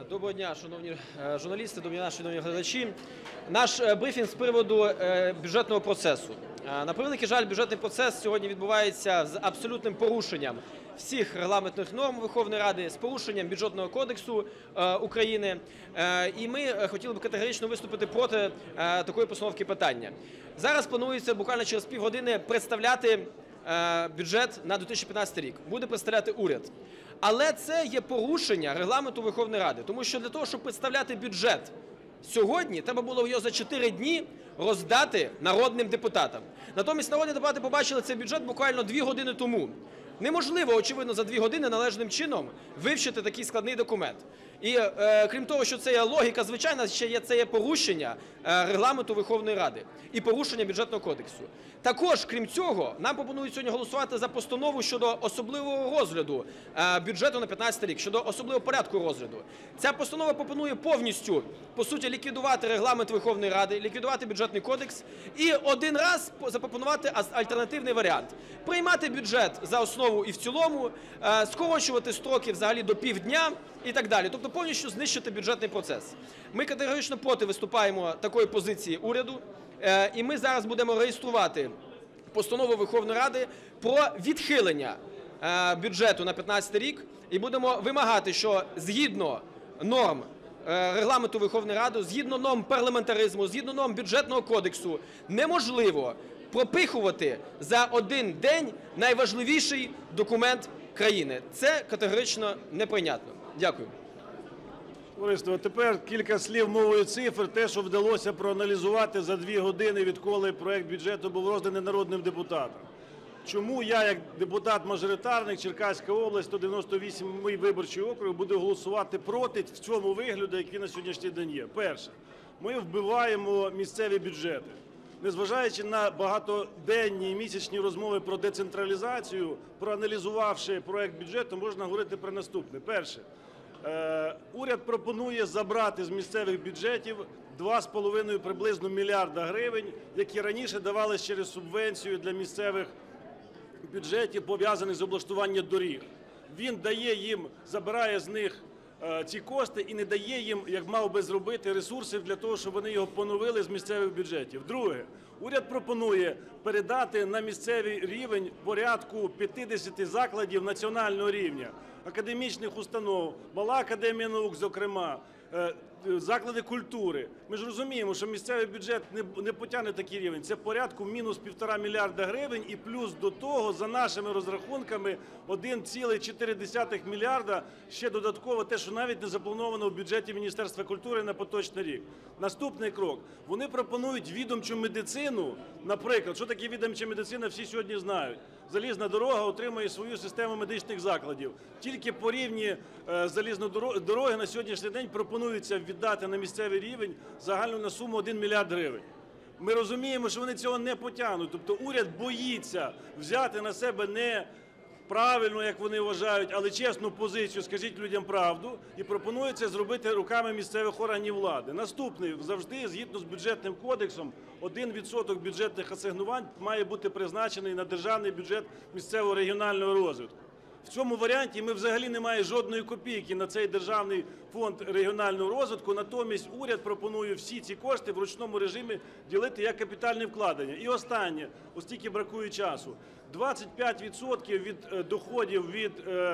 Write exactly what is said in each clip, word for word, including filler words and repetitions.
Доброго дня, шановні журналісти, доброго дня, шановні глядачі. Наш брифінг з приводу бюджетного процесу. На превеликий жаль, бюджетний процес сьогодні відбувається з абсолютним порушенням всіх регламентних норм Верховної Ради, з порушенням Бюджетного кодексу України. І ми хотіли б категорично виступити проти такої постановки питання. Зараз планується буквально через півгодини представляти бюджет на дві тисячі п'ятнадцятий рік. Буде представляти уряд. Але це є порушення регламенту Верховної Ради, тому що для того, щоб представляти бюджет сьогодні, треба було його за чотири дні роздати народним депутатам. Натомість народні депутати побачили цей бюджет буквально дві години тому. Неможливо, очевидно, за дві години належним чином вивчити такий складний документ. І е, крім того, що це є логіка, звичайно, ще є, це є порушення е, регламенту Верховної Ради і порушення Бюджетного кодексу. Також, крім цього, нам пропонують сьогодні голосувати за постанову щодо особливого розгляду е, бюджету на п'ятнадцятий рік, щодо особливого порядку розгляду. Ця постанова пропонує повністю, по суті, ліквідувати регламент Верховної Ради, ліквідувати Бюджетний кодекс і один раз запропонувати альтернативний варіант. Приймати бюджет за основу і в цілому, е, скорочувати строки взагалі до півдня і так далі. Тобто повністю знищити бюджетний процес. Ми категорично проти виступаємо такої позиції уряду, і ми зараз будемо реєструвати постанову Верховної Ради про відхилення бюджету на п'ятнадцятий рік і будемо вимагати, що згідно норм регламенту Верховної Ради, згідно норм парламентаризму, згідно норм Бюджетного кодексу неможливо пропихувати за один день найважливіший документ країни. Це категорично неприйнятно. Дякую. Товариство, тепер кілька слів мовою цифр. Те, що вдалося проаналізувати за дві години, відколи проект бюджету був розданий народним депутатам. Чому я, як депутат-мажоритарник, Черкаська область, сто дев'яносто вісім мій виборчий округ, буду голосувати проти в цьому вигляді, який на сьогоднішній день є? Перше. Ми вбиваємо місцеві бюджети. Незважаючи на багатоденні і місячні розмови про децентралізацію, проаналізувавши проект бюджету, можна говорити про наступне. Перше. Уряд пропонує забрати з місцевих бюджетів два з половиною приблизно мільярда гривень, які раніше давались через субвенцію для місцевих бюджетів, пов'язаних з облаштуванням доріг. Він дає їм, забирає з них ці кошти і не дає їм, як мав би зробити, ресурсів для того, щоб вони його поновили з місцевих бюджетів. Друге. Уряд пропонує передати на місцевий рівень порядку п'ятдесят закладів національного рівня, академічних установ, Мала академія наук, зокрема, заклади культури. Ми ж розуміємо, що місцевий бюджет не потягне такий рівень. Це порядку мінус півтора мільярда гривень і плюс до того, за нашими розрахунками, один цілих чотири десятих мільярда ще додатково те, що навіть не заплановано в бюджеті Міністерства культури на поточний рік. Наступний крок. Вони пропонують відомчу медицину, наприклад, що таке відомча медицина, всі сьогодні знають. Залізна дорога отримує свою систему медичних закладів. Тільки по рівні залізної дороги на сьогоднішній день пропонується віддати на місцевий рівень загальну на суму один мільярд гривень. Ми розуміємо, що вони цього не потягнуть. Тобто уряд боїться взяти на себе не правильно, як вони вважають, але чесну позицію, скажіть людям правду, і пропонує це зробити руками місцевих органів влади. Наступний, завжди, згідно з Бюджетним кодексом, один відсоток бюджетних асигнувань має бути призначений на державний бюджет місцевого регіонального розвитку. В цьому варіанті ми взагалі не маємо жодної копійки на цей Державний фонд регіонального розвитку, натомість уряд пропонує всі ці кошти в ручному режимі ділити як капітальне вкладення. І останнє, оскільки бракує часу, двадцять п'ять відсотків від доходів від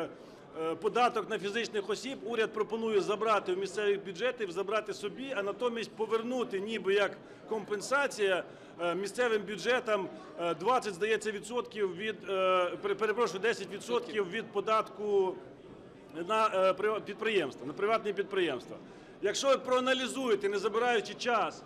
податок на фізичних осіб уряд пропонує забрати в місцевих бюджетів, забрати собі, а натомість повернути ніби як компенсація місцевим бюджетам двадцять, здається, відсотків від, перепрошую, десять відсотків від податку на підприємства, на приватні підприємства. Якщо ви проаналізуєте, не забираючи час,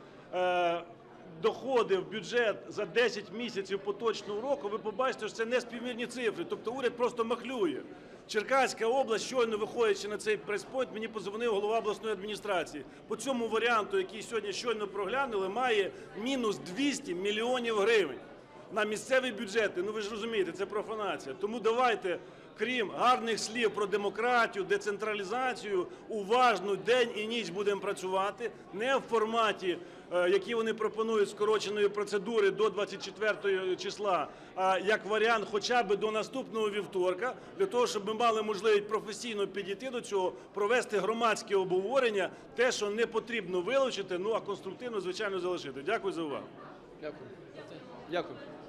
доходи в бюджет за десять місяців поточного року, ви побачите, що це неспівмірні цифри. Тобто уряд просто махлює. Черкаська область, щойно виходячи на цей прес-пойнт, мені подзвонив голова обласної адміністрації. По цьому варіанту, який сьогодні щойно проглянули, має мінус двісті мільйонів гривень на місцеві бюджети. Ну ви ж розумієте, це профанація. Тому давайте крім гарних слів про демократію, децентралізацію, уважно день і ніч будемо працювати, не в форматі, які вони пропонують, скороченої процедури до двадцять четвертого числа, а як варіант хоча б до наступного вівторка, для того, щоб ми мали можливість професійно підійти до цього, провести громадське обговорення, те, що не потрібно вилучити, ну а конструктивно, звичайно, залишити. Дякую за увагу. Дякую. Дякую.